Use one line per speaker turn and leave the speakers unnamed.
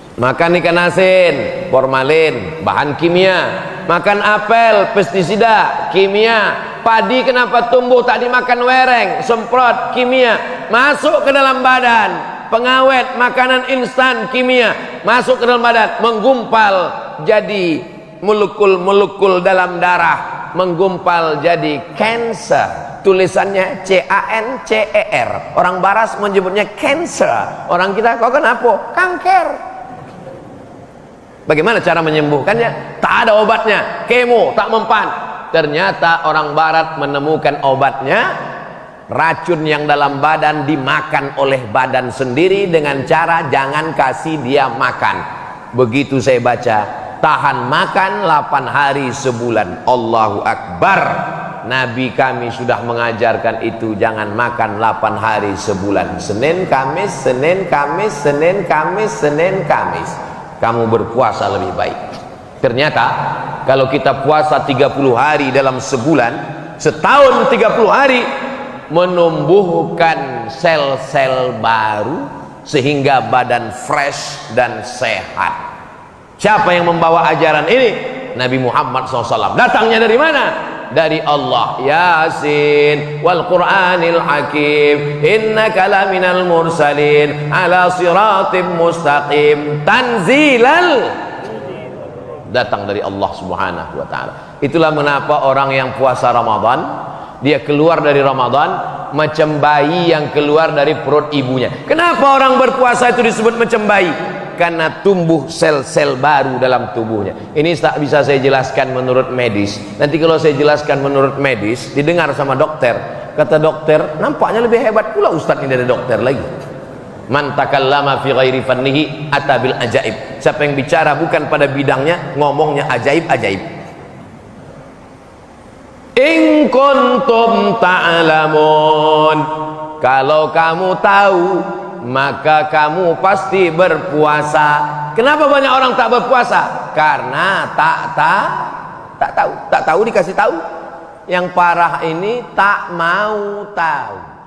Makan ikan asin, formalin, bahan kimia. Makan apel, pestisida, kimia. Padi kenapa tumbuh tak dimakan wereng, semprot, kimia. Masuk ke dalam badan, pengawet, makanan instan, kimia. Masuk ke dalam badan, menggumpal jadi molekul-molekul dalam darah, menggumpal jadi cancer. Tulisannya CANCER. Orang barat menyebutnya cancer. Orang kita, kau kenapa? Kanker. Bagaimana cara menyembuhkannya? Tak ada obatnya, kemo tak mempan. Ternyata orang barat menemukan obatnya. Racun yang dalam badan dimakan oleh badan sendiri dengan cara jangan kasih dia makan. Begitu saya baca, tahan makan 8 hari sebulan. Allahu Akbar. Nabi kami sudah mengajarkan itu, jangan makan 8 hari sebulan. Senin, Kamis, Senin, Kamis, Senin, Kamis, Senin, Kamis. Kamu berpuasa lebih baik. Ternyata kalau kita puasa 30 hari dalam sebulan, setahun 30 hari, menumbuhkan sel-sel baru sehingga badan fresh dan sehat. Siapa yang membawa ajaran ini? Nabi Muhammad SAW. Datangnya dari mana? Dari Allah. Yasin wal Qur'anil Hakim, innaka laminal mursalin ala siratim mustaqim, tanzilal. Datang dari Allah Subhanahu wa taala. Itulah mengapa orang yang puasa Ramadan, dia keluar dari Ramadan macam bayi yang keluar dari perut ibunya. Kenapa orang berpuasa itu disebut macam bayi? Karena tumbuh sel-sel baru dalam tubuhnya. Ini tak bisa saya jelaskan menurut medis. Nanti kalau saya jelaskan menurut medis, didengar sama dokter. Kata dokter, nampaknya lebih hebat pula ustadz ini dari dokter lagi. Man takallama fi ghairi fannihi atabil ajaib. Siapa yang bicara bukan pada bidangnya, ngomongnya ajaib-ajaib. In kuntum ta'lamun. Kalau kamu tahu, maka kamu pasti berpuasa. Kenapa banyak orang tak berpuasa? Karena tak tahu dikasih tahu. Yang parah ini tak mau tahu.